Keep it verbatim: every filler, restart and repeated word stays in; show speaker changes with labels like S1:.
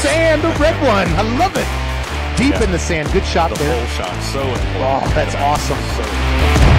S1: sand, the red one. I love it. Deep
S2: Yeah.
S1: in the sand. Good shot
S2: The
S1: there.
S2: whole shot, so important.
S1: Oh, that's awesome.
S2: So